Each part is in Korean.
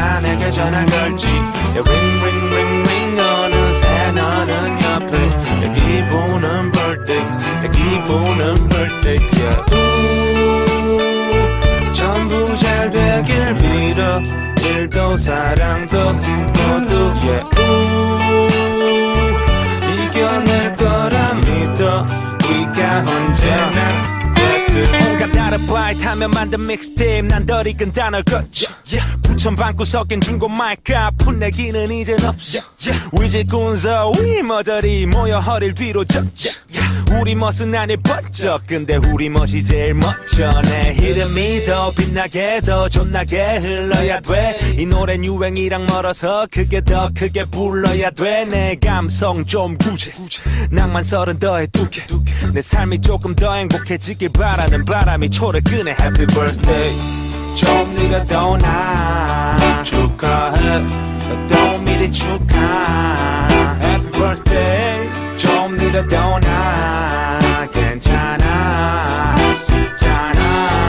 내게 전화 걸지. ring ring ring ring 어느새 너는 옆에. 내 기분은 birthday, 내 기분은 birthday. 전부 잘 되길 빌어. 일도 사랑도 모두 이겨낼 거라 믿어. 우리가 언제나 온갖 다른 바이 타며 만든 믹스테이프. 난 덜 익은 단어를 걷죠. 부천 방구석엔 중고 마이크 풋내기는 이젠 없어. 위질군서 위 머저리 모여 허리를 뒤로 젖죠. 우리 멋은 아닐 번쩍. 근데 우리 멋이 제일 멋져. 내 이름이 더 빛나게 더 존나게 흘러야 돼. 이 노래는 유행이랑 멀어서 크게 더 크게 불러야 돼. 내 감성 좀 구제 낭만 30 더해 2개. 내 삶이 조금 더 행복해지길 바라는 바람이 초를 끄네. Happy birthday. 좀 네가 떠나 축하해. 또 미리 축하. Happy birthday. 좀 네가 떠나 괜찮아 있잖아.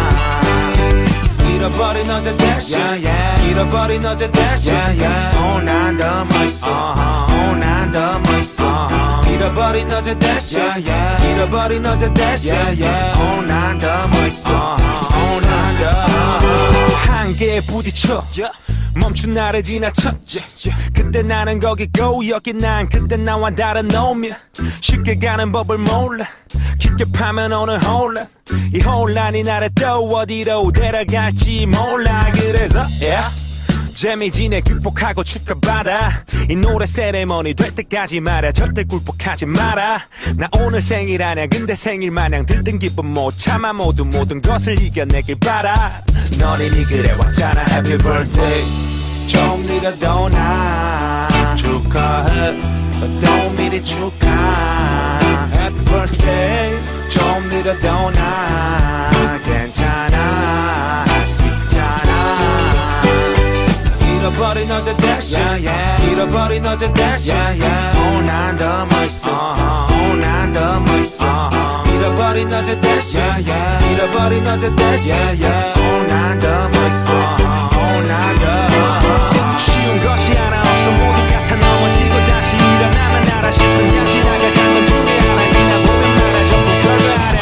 잃어버린 어제 대신 잃어버린 어제 대신 난 더 멋있어. 난 더 멋있어. 잃어버린 어제 대신 잃어버린 어제 대신 난 더 멋있어. 난 더 한계에 부딪혀 멈춘 나를 지나쳐. 그때 나는 거기고 여기 난 그때 나와 다른 놈이야. 쉽게 가는 법을 몰라. 깊게 파면 오늘 혼란. 이 혼란이 나를 또 어디로 데려갈지 몰라. 그래서 재미지네 극복하고 축하받아. 이 노래 세레머니 될 때까지 말야. 절대 굴복하지 마라. 나 오늘 생일 아냐. 근데 생일 마냥 들뜬 기분 못 참아. 모든 것을 이겨내길 바라. 넌 이미 그래왔잖아. Happy birthday. 좀 네가 떠나 축하해. 또 미리 축하. Happy birthday. 좀 네가 떠나 괜찮아 있잖아. 잃어버린 어제 대신 잃어버린 어제 대신 난 더 멋있어. 난 더 멋있어. 잃어버린 어제 대신 잃어버린 어제 대신 난 더 멋있어. 난 더 쉬운 것이 하나 없어. 모두 같아 넘어지고 다시 일어나면 알아. 싶은 양 지나가자는 건 준비 하나. 지나보면 말아 전부 별거 아냐.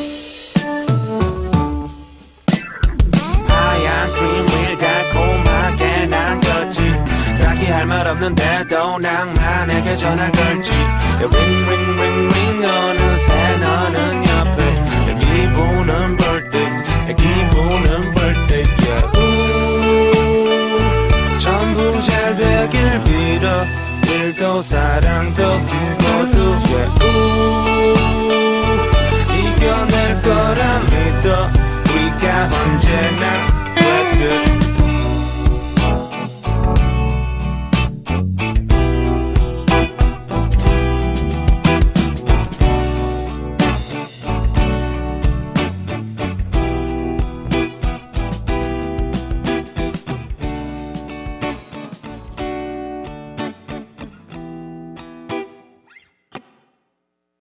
하얀 크림을 달콤하게 남겼지. 딱히 할 말 없는데도 낭만에게 전화 걸지. ring ring ring ring 어느새 너는 옆에. 내 기분은 birthday, 내 기분은 birthday. 전부 잘 되길 빌어. 일도 사랑도 모두 이겨낼 거라 믿어. 우리가 언제나